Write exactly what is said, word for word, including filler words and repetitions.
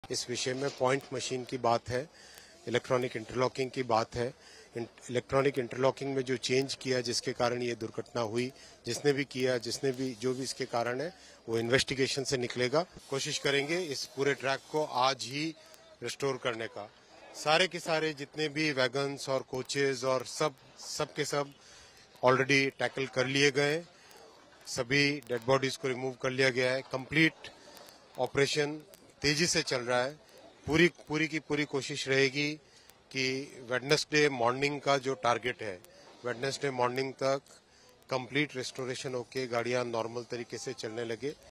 इस विषय में पॉइंट मशीन की बात है, इलेक्ट्रॉनिक इंटरलॉकिंग की बात है। इलेक्ट्रॉनिक इंटरलॉकिंग में जो चेंज किया जिसके कारण ये दुर्घटना हुई, जिसने भी किया, जिसने भी जो भी इसके कारण है वो इन्वेस्टिगेशन से निकलेगा। कोशिश करेंगे इस पूरे ट्रैक को आज ही रिस्टोर करने का। सारे के सारे जितने भी वैगन्स और कोचेज और सब सब के सब ऑलरेडी टैकल कर लिए गए। सभी डेड बॉडीज को रिमूव कर लिया गया है। कंप्लीट ऑपरेशन तेजी से चल रहा है। पूरी पूरी की पूरी कोशिश रहेगी कि वेडनेसडे मॉर्निंग का जो टारगेट है, वेडनेसडे मॉर्निंग तक कंप्लीट रेस्टोरेशन होके गाड़ियां नॉर्मल तरीके से चलने लगे।